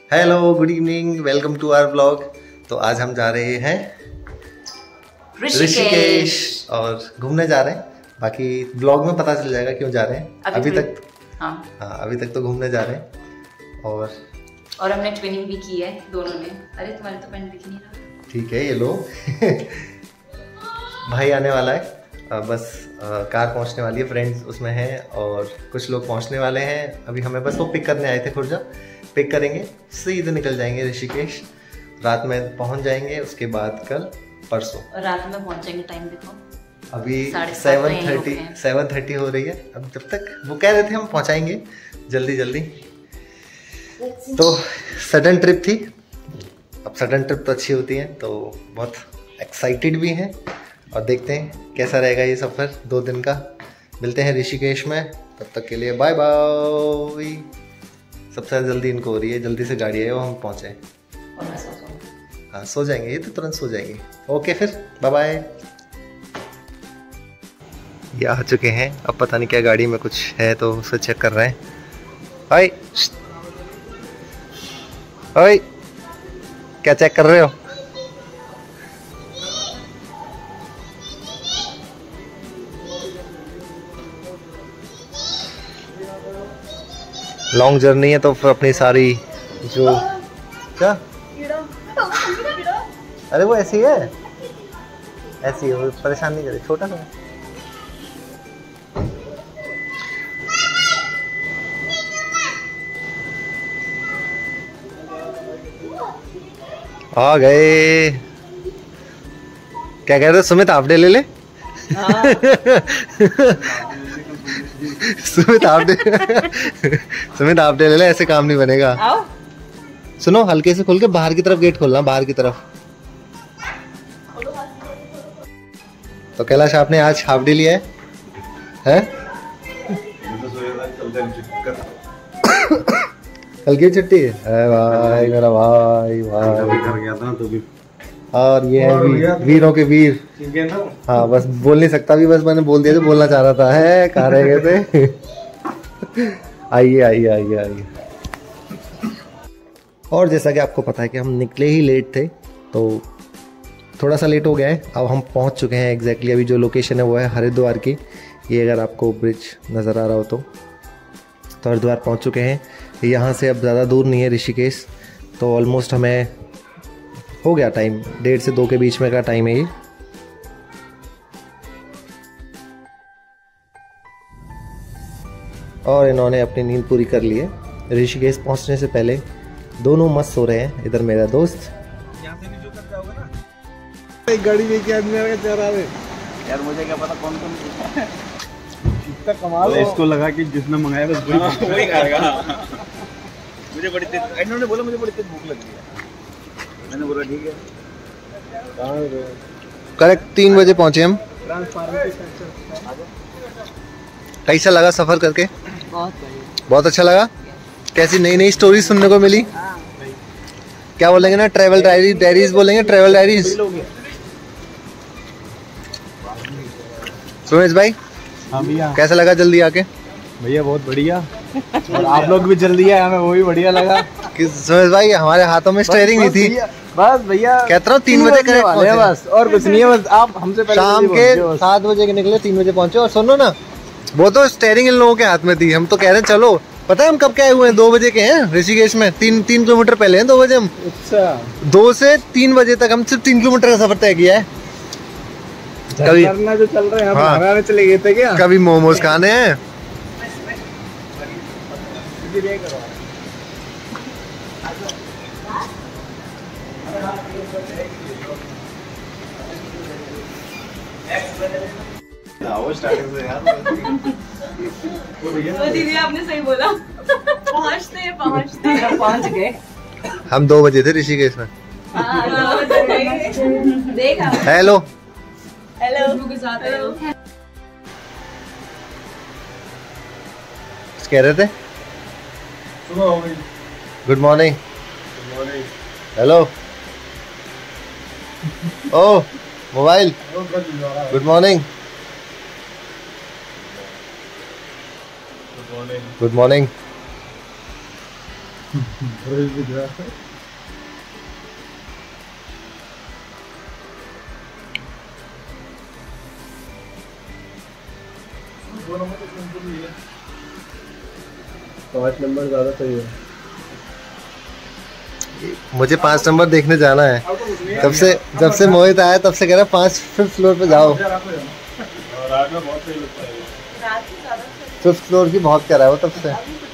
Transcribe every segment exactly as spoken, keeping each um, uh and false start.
Hello, good evening, welcome to our blog. तो आज हम जा रहे हैं ऋषिकेश और घूमने जा रहे हैं। बाकी ब्लॉग में पता चल जाएगा क्यों जा रहे हैं। अभी, अभी तक हाँ हाँ अभी तक तो घूमने जा रहे हैं। और और हमने ट्विनिंग भी की है दोनों ने। अरे तुम्हारे तो पैंट दिख नहीं रहा। ठीक है, ये लो। भाई आने वाला है, आ, बस आ, कार पहुंचने वाली है, फ्रेंड्स उसमें हैं और कुछ लोग पहुंचने वाले हैं। अभी हमें बस वो पिक करने आए थे, खुर्जा पिक करेंगे, सीधे निकल जाएंगे ऋषिकेश। रात में पहुंच जाएंगे, उसके बाद कल परसों और रात में पहुंचेंगे। टाइम देखो अभी सेवन थर्टी सेवन थर्टी हो रही है। अब जब तक वो कह रहे थे हम पहुंचाएंगे जल्दी जल्दी। तो सडन ट्रिप थी। अब सडन ट्रिप तो अच्छी होती है, तो बहुत एक्साइटेड भी हैं और देखते हैं कैसा रहेगा ये सफ़र दो दिन का। मिलते हैं ऋषिकेश में, तब तक के लिए बाय बाय। सबसे जल्दी इनको हो रही है, जल्दी से गाड़ी है वो हम पहुँचे। हाँ सो जाएंगे, ये तो तुरंत सो जाएंगे। ओके फिर बाय बाय। ये आ चुके हैं, अब पता नहीं क्या गाड़ी में कुछ है तो उसे चेक कर रहे हैं। हाय हाय, क्या चेक कर रहे हो? लॉन्ग जर्नी है तो फिर अपनी सारी जो क्या अरे वो ऐसी है, ऐसी है, वो परेशान नहीं करे, छोटा सा। आ गए। क्या कह रहे हो सुमित, हाफ डे ले ले। Sumit half day Sumit half day ले ले, ऐसे काम नहीं बनेगा। आओ। सुनो, हल्के से खोल के बाहर की तरफ गेट खोलना, बाहर की तरफ। तो कैलाश आपने आज हाफ डे लिया है, है? कल की छुट्टी है भाई, मेरा भाई भाई घर गया था तो भी। और ये है वी, वीरों के वीर। हाँ बस बोल नहीं सकता भी, बस मैंने बोल दिया जो बोलना चाह रहा था। है कहाँ रह गए थे? आइए आइए आइए आइए। और जैसा कि आपको पता है कि हम निकले ही लेट थे, तो थोड़ा सा लेट हो गया है। अब हम पहुंच चुके हैं एग्जैक्टली। अभी जो लोकेशन है वो है हरिद्वार की। ये अगर आपको ब्रिज नज़र आ रहा हो तो तो हरिद्वार पहुंच चुके हैं। यहाँ से अब ज़्यादा दूर नहीं है ऋषिकेश, तो ऑलमोस्ट हमें हो गया टाइम, डेढ़ से दो के बीच में का टाइम है ये। और इन्होंने अपनी नींद पूरी कर ली है। ऋषिकेश पहुंचने से पहले दोनों मस्त सो रहे हैं। इधर मेरा दोस्त, यहाँ से भी जो कर जाओगे ना, एक गाड़ी लेके आदमी आएगा चला रहे। यार मुझे क्या पता कौन कौन इतना कमाल है। इसको लगा कि जिसने मंगाया बस वही वही खाएगा। मुझे बड़ी तेज, इन्होंने बोला मुझे बड़ी तेज भूख लग रही है। मैंने बोला ठीक है। करेक्ट तीन बजे पहुंचे हम। कैसा लगा सफर करके? बहुत बढ़िया, बहुत अच्छा लगा। कैसी नई नई स्टोरी सुनने को मिली? क्या बोलेंगे ना, ट्रैवल डायरी डायरीज बोलेंगे, ट्रैवल डायरीज। सुमेश भाई, हाँ भैया, कैसा लगा जल्दी आके? भैया बहुत बढ़िया। और आप लोग भी जल्दी आए, हमें वो भी बढ़िया लगा। सुमेश भाई हमारे हाथों में स्टीयरिंग नहीं थी। बस भैया कहता हूँ तीन बजे करेक्ट पहुंचे बस, और कुछ नहीं है। बस आप हमसे पहले शाम के सात बजे के निकले, तीन बजे पहुंचे। और सुनो ना, वो तो स्टीयरिंग इन लोगों के हाथ में थी। हम तो कह रहे हैं चलो, पता है हम कब के आए हुए हैं? दो बजे के हैं ऋषिकेश में। तीन तीन किलोमीटर पहले हैं, दो बजे हम। अच्छा, दो से तीन बजे तक हम सिर्फ तीन किलोमीटर का सफर तय किया है। कभी जो चल रहे हैं, हाँ, चले गए थे क्या? कभी मोमोज खाने हैं, दीदी आपने सही बोला। पहुंचते पहुंचते पहुंच गए। हम दो बजे थे ऋषिकेश में। देखा। हेलो हेलो के साथ हेलो कह रहे थे। Good morning. Hello oh mobile, good morning. Good morning. पाँच नंबर ज्यादा सही है। मुझे पाँच नंबर देखने जाना है। जब से जब से मोहित आया तब से कह रहा है पाँच फिफ्थ फ्लोर पे जाओ। रात में बहुत सही लगता है। फिफ्थ फ्लोर की बहुत कह रहा है वो तब से।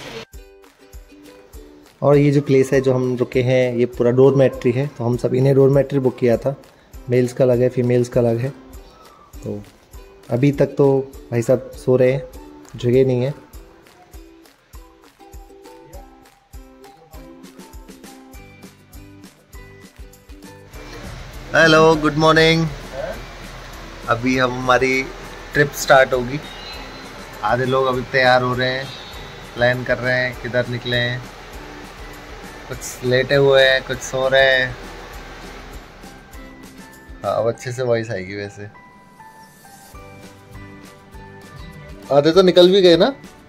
और ये जो प्लेस है जो हम रुके हैं ये पूरा डोरमेट्री है, तो हम सभी ने डोरमेट्री बुक किया था। मेल्स का अलग है, फीमेल्स का अलग है। तो अभी तक तो भाई साहब सो रहे हैं, जगह नहीं है। Hello, good morning. अभी हम हमारी ट्रिप स्टार्ट होगी। आधे लोग अभी तैयार हो रहे हैं, प्लान कर रहे हैं किधर निकले हैं। कुछ लेटे हुए हैं, कुछ सो रहे हैं। हाँ, अब अच्छे से वॉइस आएगी। वैसे आधे तो निकल भी गए ना,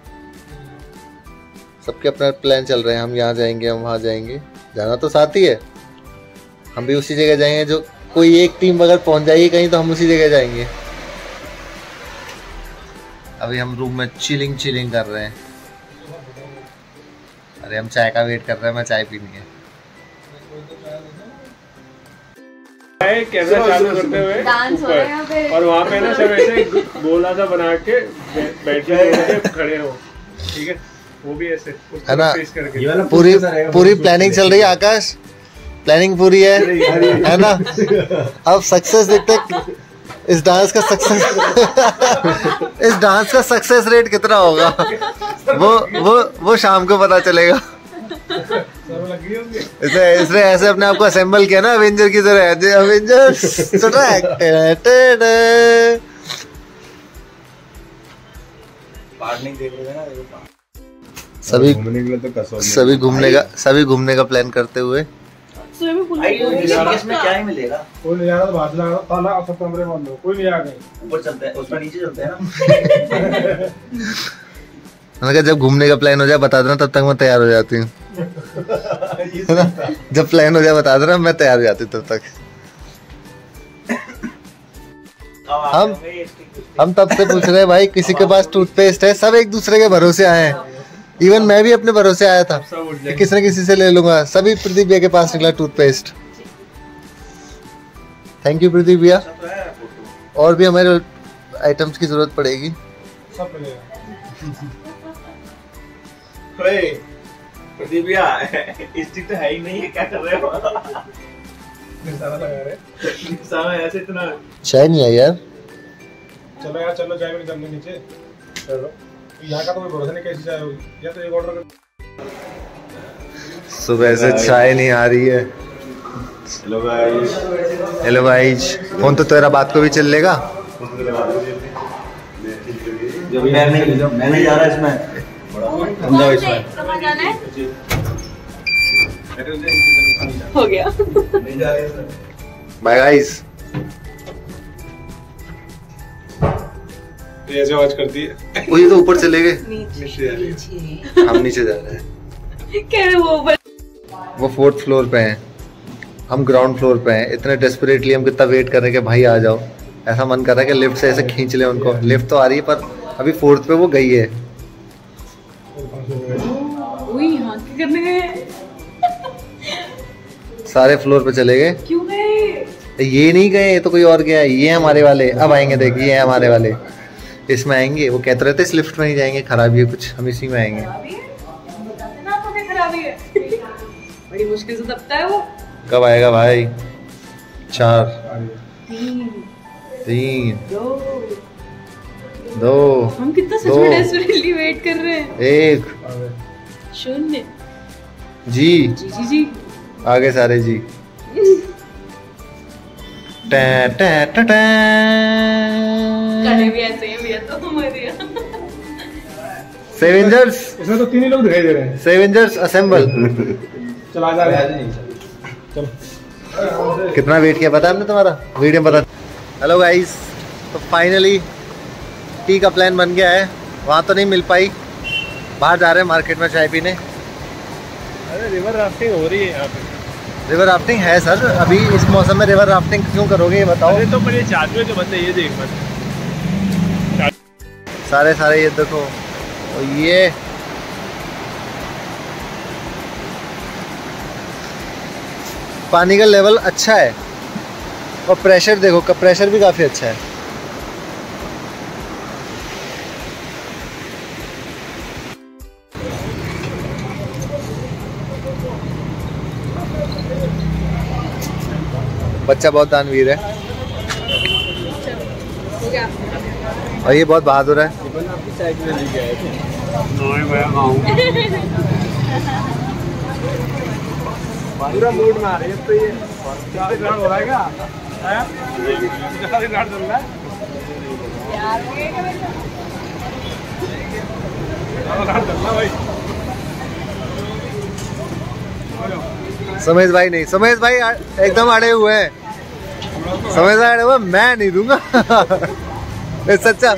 सबके अपना प्लान चल रहे हैं। हम यहाँ जाएंगे, हम वहाँ जाएंगे। जाना तो साथ ही है, हम भी उसी जगह जाएंगे। जो कोई एक टीम अगर पहुंच जाएगी कहीं तो हम उसी जगह जाएंगे। अभी हम रूम में चिलिंग चिलिंग कर रहे हैं। अरे हम चाय का वेट कर रहे हैं, मैं चाय पीनी है। कैमरा चालू करते हुए डांस हो रहा है यहाँ पे। और वहाँ पे ना सब ऐसे गोला सा बना के बैठ के खड़े हो, ठीक है? वो भी ऐसे है ना, करके पूरी पूरी प्लानिंग चल रही है। आकाश, प्लानिंग पूरी है, है ना? अब सक्सेस देखते इस डांस का सक्सेस इस डांस का सक्सेस रेट कितना होगा वो वो वो शाम को पता चलेगा। इसने इसने ऐसे अपने आप को असेंबल किया ना अवेंजर की तरह। अवेंजर्स सभी सभी घूमने का सभी घूमने का प्लान करते हुए। इसमें क्या ही मिलेगा? कोई नहीं आ रहा, बाहर लगा ताला और सब कमरे बंद हो, कोई नहीं आ गए। ऊपर चलते हैं, उसमें नीचे चलते हैं ना। मैंने कहा जब घूमने का प्लान हो जाए बता देना, तब तक मैं तैयार हो जाती हूँ। है ना, जब प्लान हो जाए बता देना, मैं तैयार हो जाती हूँ तब तक। हम हम तब से पूछ रहे हैं भाई, किसी के पास टूथपेस्ट है? सब एक दूसरे के भरोसे आए हैं। इवन मैं भी अपने भरोसे आया था कि किसी न किसी से ले लूंगा। सभी प्रदीप भैया के पास निकला टूथपेस्ट। थैंक यू प्रदीप भैया। और भी हमारे आइटम्स की जरूरत पड़ेगी। सब मिलेगा। प्रदीप भैया स्टिक तो है ही नहीं है, क्या कर रहे हो? निशाना लगा रहे। निशाना ऐसे इतना चाय नहीं है यार। चलो यार, चलो चाय में करने नीचे। चलो, यहाँ का तो कोई भरोसा नहीं कैसी चाय होगी। या तो एक ऑर्डर कर। सुबह से चाय नहीं आ रही है। Hello guys. Hello guys. Phone तो तेरा बात को भी चल लेगा। जो भी मैं नहीं मैं नहीं जा रहा इसमें। समझाओ इसमें। कहाँ जाना है? हो गया। नहीं जा रहे सर। Bye guys. ये ऐसे आवाज करती है। वो ये तो ऊपर चले गए। नीचे हम नीचे जा रहे हैं। कह रहे वो ऊपर। वो फोर्थ फ्लोर पे हैं, हम ग्राउंड फ्लोर पे हैं। इतने डेस्परेटली हम कितना वेट कर रहे हैं कि भाई आ जाओ। ऐसा मन कर रहा है कि लिफ्ट से ऐसे खींच ले उनको। लिफ्ट तो आ रही है पर अभी फोर्थ पे वो गई है। यहाँ क्या करने गए? सारे फ्लोर पे चले गए। क्यों गए? ये नहीं गए, ये तो कोई और गया है। ये हमारे वाले अब आएंगे, देखिए ये है हमारे वाले। इसमें आएंगे। वो कहते रहते इस लिफ्ट में नहीं जाएंगे, खराबी है कुछ, हम इसी में आएंगे। बड़ी मुश्किल से दबता है वो। कब आएगा भाई? चार, तीन, तीन, दो, दो, हम कितना सच दो, में डेस्परेटली वेट कर रहे हैं। एक, शून्य। जी जी जी जी। आगे सारे जी। टा टा टा टा। कड़े भी ऐसे ही भैया तो हमारे सेवेंजर्स। इसमें तो तीन ही लोग दिखाई दे रहे हैं। Avengers assemble. चला जा रहे हैं। चलो। कितना वेट किया पता है हमने तुम्हारा? वीडियो में पता। हेलो गाइस, तो फाइनली टी का प्लान बन गया है। वहाँ तो नहीं मिल पाई, बाहर जा रहे हैं मार्केट में चाय पीने। अरे रिवर राफ्टिंग हो रही है यहाँ पे। रिवर राफ्टिंग है सर, अभी इस मौसम में रिवर राफ्टिंग क्यों करोगे ये बताओ। अरे तो मेरे चादर के बंदे ये देख मत सारे सारे ये देखो। और ये पानी का लेवल अच्छा है और प्रेशर देखो, का प्रेशर भी काफी अच्छा है। बच्चा बहुत दानवीर है और ये बहुत बहादुर है। पूरा मूड में आ रही है तो ये चालीस राउंड हो रहा है क्या? चालीस राउंड चल रहा है। भाई समेश भाई नहीं, समेश भाई एकदम अड़े हुए हैं। समेश भाई अड़े हुए, मैं नहीं दूंगा। सच्चा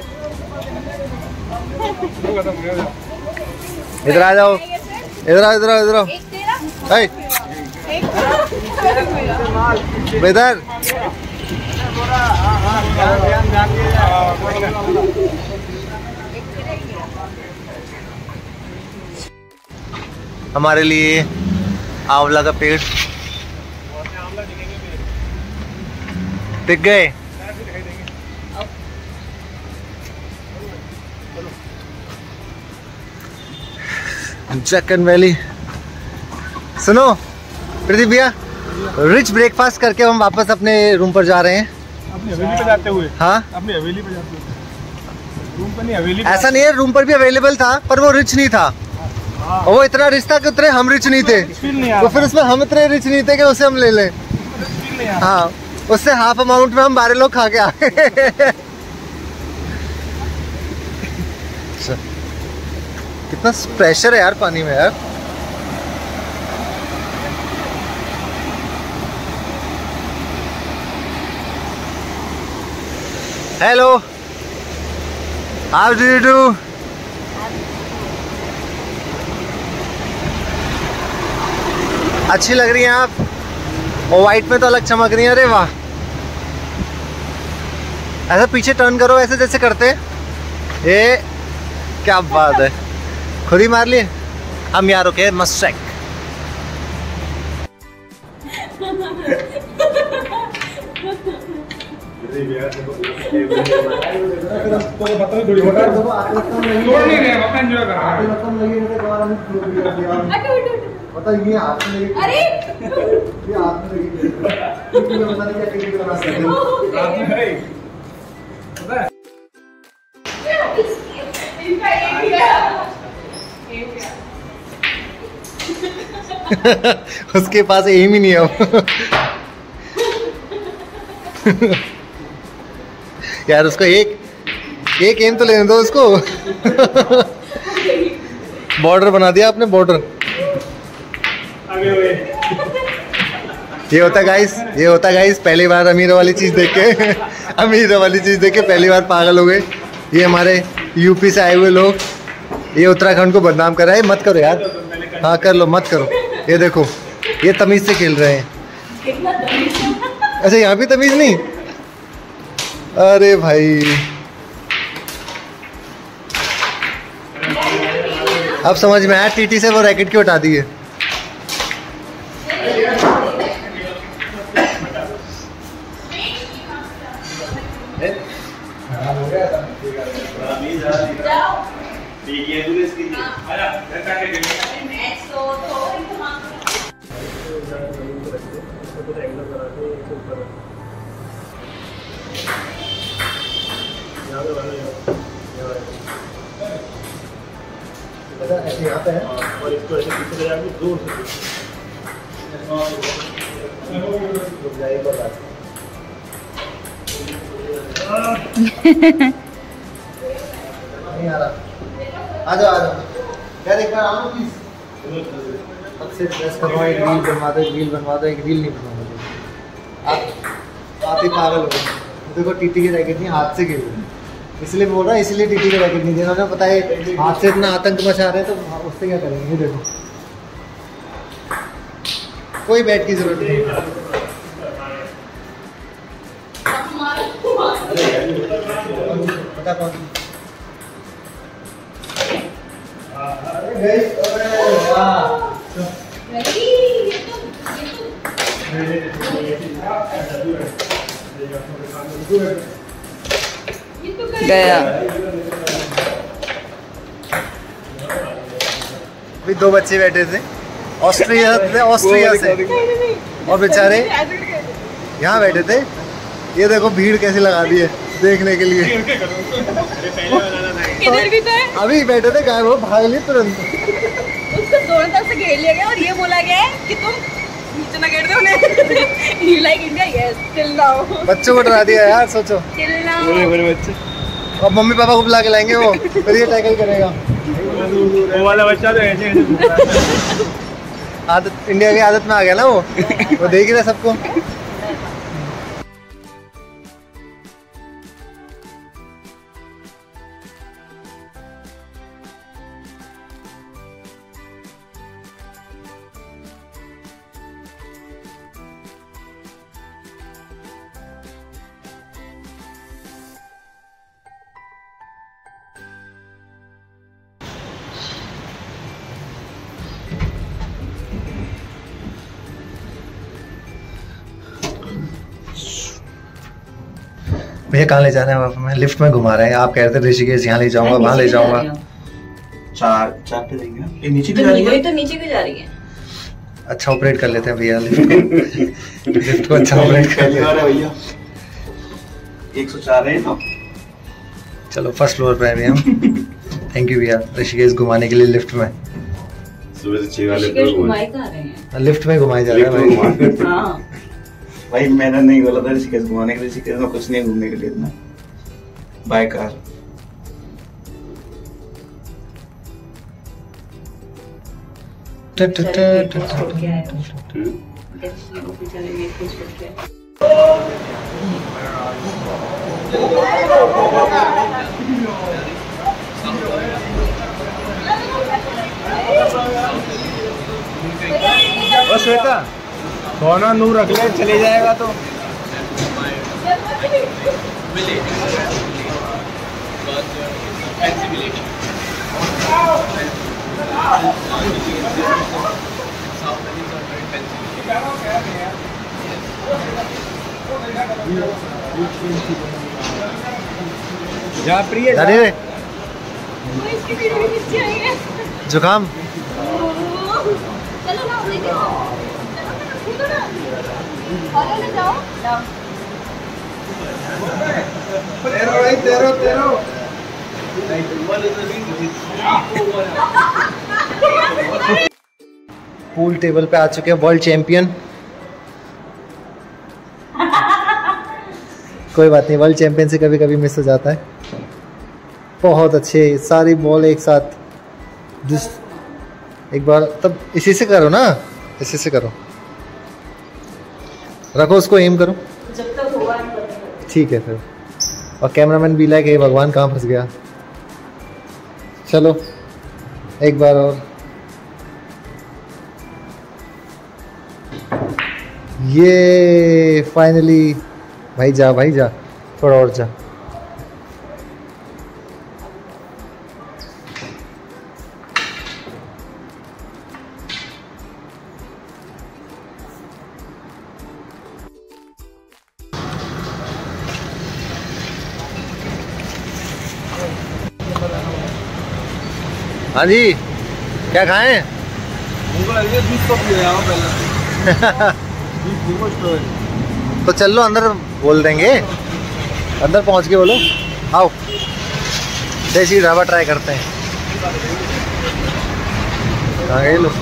इधर आ जाओ, इधर आओ, इधर आओ, इधर आओ। इधर हमारे लिए आंवला का पेड़ दिख गए। जक्कन वैली। सुनो प्रदीप भैया, रिच ब्रेकफास्ट करके हम वापस अपने रूम पर जा रहे हैं। अपनी हवेली पे जाते हुए। हाँ अपनी हवेली पे जाते हुए। रूम पे नहीं, हवेली पे। ऐसा नहीं है, रूम पर भी अवेलेबल था पर वो रिच नहीं था। हाँ। और वो इतना रिच था कि उतने हम रिच नहीं थे, तो फिर उसमें हम इतने रिच नहीं थे कि उसे हम ले लें। हाँ, उससे हाफ अमाउंट में हम बारह लोग खा के आए। कितना प्रेशर है यार पानी में यार। Hello, how do you do? अच्छी लग रही हैं आप, और वाइट में तो अलग चमक रही है। अरे वाह, ऐसा पीछे टर्न करो ऐसे जैसे करते। ये क्या बात है, खुद ही मार लिए हम यार। ओके मस्त चेक। पता ये हाथ में लगी, अरे ये हाथ में लगी, पता नहीं क्या टिकट बना सकते हैं। उसके पास एम ही नहीं है। यार उसको एक एक एम तो लेने दो उसको। बॉर्डर बना दिया आपने, बॉर्डर। ये होता गाइस, ये होता गाइस पहली बार अमीर वाली चीज देख के। अमीर वाली चीज देख के पहली बार पागल हो गए। ये हमारे यूपी से आए हुए लोग, ये उत्तराखंड को बदनाम कर रहा है। मत करो यार, हाँ कर लो, मत करो। ये देखो, ये तमीज से खेल रहे हैं। अच्छा यहाँ भी तमीज नहीं? अरे भाई, अब समझ में आया टीटी से वो रैकेट क्यों हटा दिए। यहाँ पे है और इसको ऐसे पीछे ले जाके दूर से नहीं आ रहा। आ जाओ आ जाओ यार, एक बार आओ प्लीज। अब से ड्रेस करवाओ, एक रील बनवा दो, एक रील बनवा दो। एक रील नहीं बनवा, आप आप ही पागल हो गए। देखो टीटी की रैकेट नहीं, हाथ से खेल रहे हैं, इसलिए बोल रहा है, इसलिए टीटी की रैकेट नहीं देना। पता है हाथ से इतना आतंक मचा रहे हैं तो उससे क्या करेंगे। देखो कोई बेड की जरूरत नहीं। पता कौन गया। भी दो बच्चे बैठे थे ऑस्ट्रिया से ऑस्ट्रिया से और बेचारे यहाँ बैठे थे। ये देखो भीड़ कैसे लगा दी है देखने के लिए। किधर भी तो है। अभी बैठे थे गायब हो भाग लिए तुरंत। उसको दोनों तरफ से घेर लिया गया और ये बोला गया है कि तुम नीचे ना गिर दो उन्हें। You like India yes till now. बच्चों को डरा दिया यार सोचो। टिल नाउ बड़े बड़े बच्चे अब मम्मी पापा को बुला के लाएंगे वो फिर ये टैकल करेगा। वो वाला बच्चा तो ऐसे ऐसे आदत इंडिया की आदत में आ गया ना वो वो देख ही रहा सबको। भैया कहाँ ले जाना है आप हमें? लिफ्ट में घुमा रहे हैं। आप कह रहे थे ऋषिकेश यहाँ ले जाऊंगा वहाँ ले जाऊंगा। चार चार पे देंगे ना। ये नीचे भी जा रही है। तो नीचे भी जा रही है। अच्छा ऑपरेट कर लेते हैं भैया लिफ्ट को। लिफ्ट को अच्छा ऑपरेट कर पहली लेते बार हैं। है भैया। एक सौ चार है तो चलो फर्स्ट फ्लोर पे हैं अभी हम। थैंक यू भैया ऋषिकेश घुमाने के लिए लिफ्ट में। सुबह से छह वाले ऋषिकेश घुमाए कहाँ रहे हैं? लिफ्ट में घुमाए जा रहे हैं भाई। हाँ भाई मैंने नहीं बोला था ऋषिकेश घुमाने के लिए। ऋषिकेश में कुछ नहीं घूमने के लिए इतना बाय कार। बस श्वेता सोना नूर रख ले चले जाएगा तो। जा प्रिय जा। अरे जुकाम चलो ना लेके चलो ना और ले जाओ जाओ। तेरो भाई तेरो तेरो पूल टेबल पे आ चुके हैं वर्ल्ड चैंपियन। कोई बात नहीं वर्ल्ड चैंपियन से कभी कभी मिस हो जाता है। बहुत अच्छे सारी बॉल एक साथ जिस एक बार तब इसी से करो ना इसी से करो। रखो उसको एम करो जब तक होगा ठीक है फिर। और कैमरामैन भी लाइक हे भगवान कहाँ फंस गया। चलो एक बार और। ये फाइनली भाई जा भाई जा थोड़ा और जा। हाँ जी क्या खाएं? उनको लग रहा है बीस कप ले आओ पहले। तो चल लो अंदर बोल देंगे। अंदर पहुंच के बोलो आओ देसी ढाबा ट्राई करते हैं। कहाँ गए लो?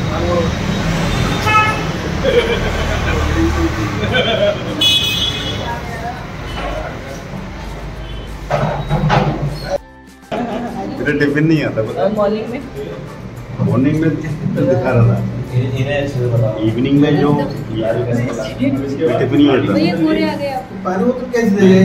मेरा टिफिन नहीं आता पता। मॉर्निंग में मॉर्निंग में दिखा रहा था। इवनिंग में जो टिफिन ही आता। ये पूरे आ गए आप। पानी वो तो कैसे दे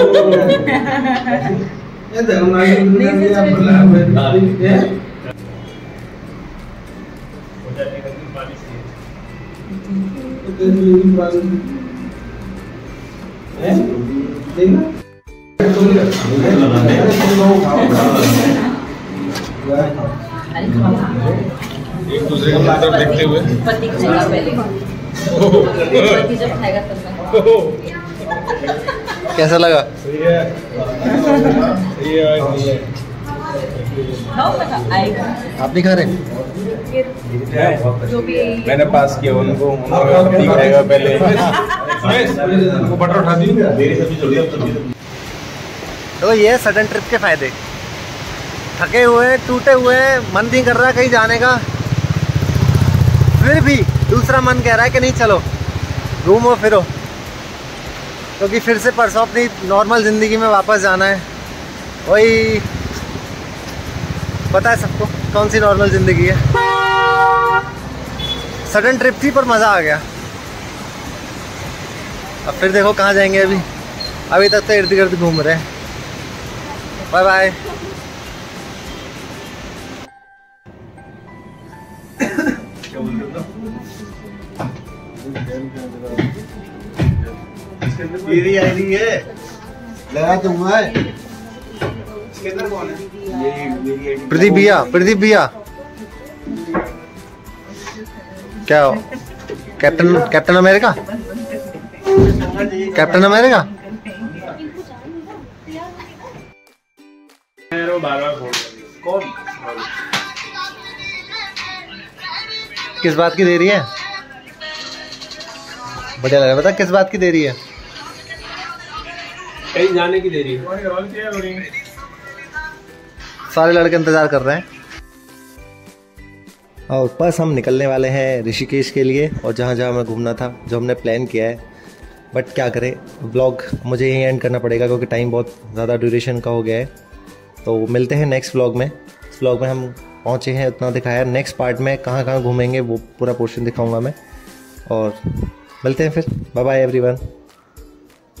ये देखो ना ये आप बोला है एक दूसरे का तरफ देखते हुए पति खाएगा पहले, पति जब खाएगा तब मैं। कैसा लगा? सही है, सही है, सही है। खाओ ना, आएगा। आप नहीं खा रहे? जो भी मैंने पास किया उनको, उनको पति खाएगा पहले। वो बटर उठा दी, मेरी सब्जी जल्दी अब सब्जी। तो ये सडन ट्रिप के फायदे। थके हुए, टूटे हुए, मन नहीं कर रहा कहीं जाने का, फिर भी दूसरा मन कह रहा है कि नहीं चलो घूमो फिरो, क्योंकि फिर से परसों अपनी नॉर्मल ज़िंदगी में वापस जाना है। वही पता है सबको कौन सी नॉर्मल ज़िंदगी है। सडन ट्रिप थी पर मज़ा आ गया। अब फिर देखो कहाँ जाएंगे। अभी अभी तक तो इर्द गिर्द घूम रहे हैं। Bye bye. दीदी आई नहीं है, लगा दूंगा। इसके अंदर कौन है? ये प्रदीप भैया, प्रदीप भैया क्या हो? Captain captain America, captain America. कौन? किस बात की देरी है? बढ़िया लगा। बता किस बात की देरी है? कहीं जाने की देरी है। सारे लड़के इंतजार कर रहे हैं। और बस हम निकलने वाले हैं ऋषिकेश के लिए, और जहाँ जहाँ हमें घूमना था, जो हमने प्लान किया है। बट क्या करें, व्लॉग मुझे यहीं एंड करना पड़ेगा क्योंकि टाइम बहुत ज़्यादा ड्यूरेशन का हो गया है। तो मिलते हैं नेक्स्ट व्लॉग में। इस व्लॉग में हम पहुँचे हैं, उतना दिखाया। नेक्स्ट पार्ट में कहाँ कहाँ घूमेंगे वो पूरा पोर्शन दिखाऊंगा मैं। और मिलते हैं फिर। Bye bye everyone.